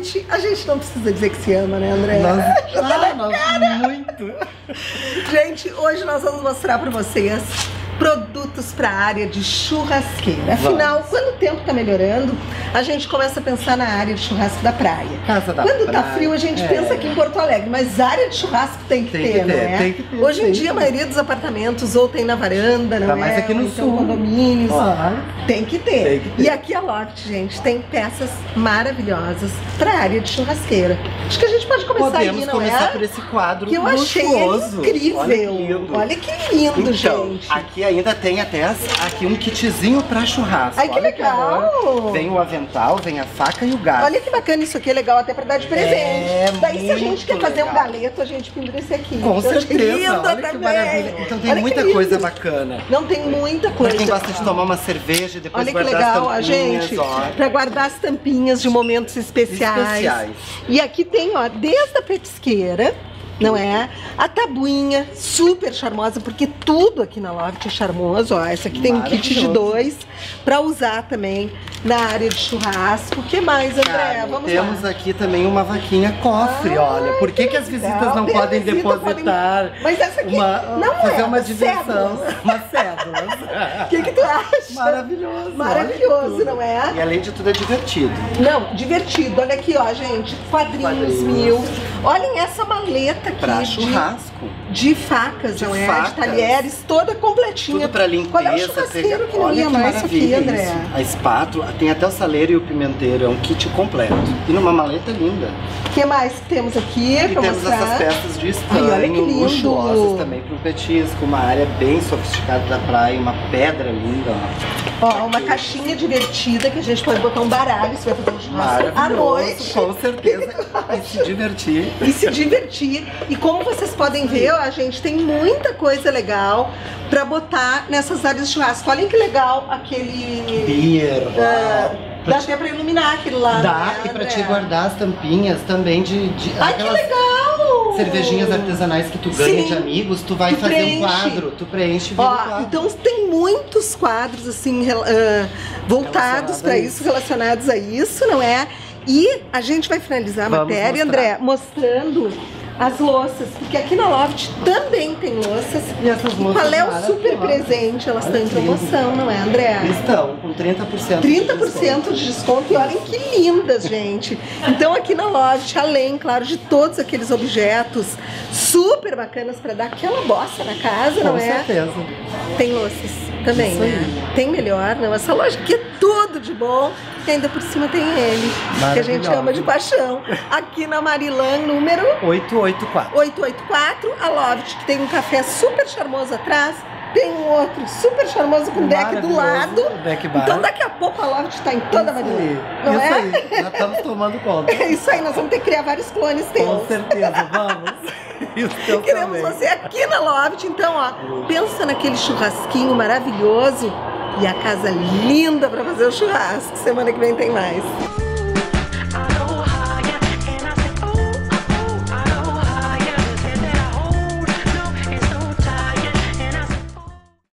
Loft, a gente não precisa dizer que se ama, né, André? Muito. Gente, hoje nós vamos mostrar pra vocês produtos para a área de churrasqueira. Afinal, quando o tempo tá melhorando, a gente começa a pensar na área de churrasco da praia. Quando tá frio, a gente pensa aqui em Porto Alegre, mas a área de churrasco tem que ter, não é? Tem que ter. Hoje em dia, a maioria dos apartamentos ou tem na varanda, não é? Mas aqui no sul, condomínios. Tem que ter. E aqui a Loft, gente, tem peças maravilhosas para a área de churrasqueira. Acho que a gente pode começar aí, não é? Podemos começar por esse quadro que eu achei incrível. Olha que lindo, então, gente. Aqui ainda tem até aqui um kitzinho pra churrasco. Ai, que legal! Vem o avental, vem a faca e o garfo. Olha que bacana, isso aqui é legal até pra dar de presente. Daí se a gente quer fazer um galeto, a gente pendura esse aqui. Com certeza, lindo olha também. Que maravilha. Então tem muita coisa bacana. Não, tem muita coisa. Pra quem gosta de tomar uma cerveja e depois olha guardar que legal, as tampinhas, gente, pra guardar as tampinhas de momentos especiais. E aqui tem, ó, desde a petisqueira, não é? A tabuinha, super charmosa, porque tudo aqui na Loft é charmoso, ó. Essa aqui tem um kit de 2 pra usar também na área de churrasco. O que mais, André? Vamos temos aqui também uma vaquinha cofre, olha. Por que as visitas não podem depositar? Mas essa aqui fazer uma diversão, uma cédula. O que tu acha? Maravilhoso. Maravilhoso, não é? E além de tudo é divertido. Não, divertido. Olha aqui, ó, gente. Quadrinhos mil. Olhem essa maleta aqui pra churrasco. De facas, não é? De talheres, toda completinha. Tudo pra limpeza. Qual é o churrasqueiro que não ia mais isso aqui, André? Isso. A espátula, tem até o saleiro e o pimenteiro, é um kit completo. E numa maleta linda. O que mais temos aqui? E temos essas peças de estanho, luxuosas também para um petisco, uma área bem sofisticada da praia, uma pedra linda. Ó, uma caixinha divertida que a gente pode botar um baralho, você vai fazer um churrasco à noite. Com certeza. E se divertir. E se divertir. E como vocês podem ver, ó, a gente tem muita coisa legal pra botar nessas áreas de churrasco. Olhem que legal aquele... Beer, dá até pra iluminar aquilo lá. Dá, e pra te guardar as tampinhas também Ai, que legal! Cervejinhas artesanais que tu ganha de amigos, tu vai fazer um quadro, tu preenche. Então tem muitos quadros assim voltados pra isso, relacionados a isso, não é? E a gente vai finalizar a matéria, André, mostrando as louças, porque aqui na Loft também tem louças. E essas louças qual é o super presente? Elas estão em promoção, não é, André? Estão com 30%. 30% de desconto. E olhem que lindas, gente. Então aqui na Loft, além, claro, de todos aqueles objetos super bacanas para dar aquela bossa na casa, não é? Com certeza. Tem louças também, né? Tem melhor, não? Essa loja aqui é tudo de bom. E ainda por cima tem ele, que a gente ama de paixão. Aqui na Marilã, número 884, a Loft, que tem um café super charmoso atrás. Tem um outro super charmoso com deck do lado. Então daqui a pouco a Loft está em toda a Marilã. Não é? Aí, já estamos tomando conta. É isso aí, nós vamos ter que criar vários clones teus. Com certeza, vamos. Queremos você aqui na Loft. Então, ó, pensa naquele churrasquinho maravilhoso e a casa linda para fazer o churrasco. Semana que vem tem mais.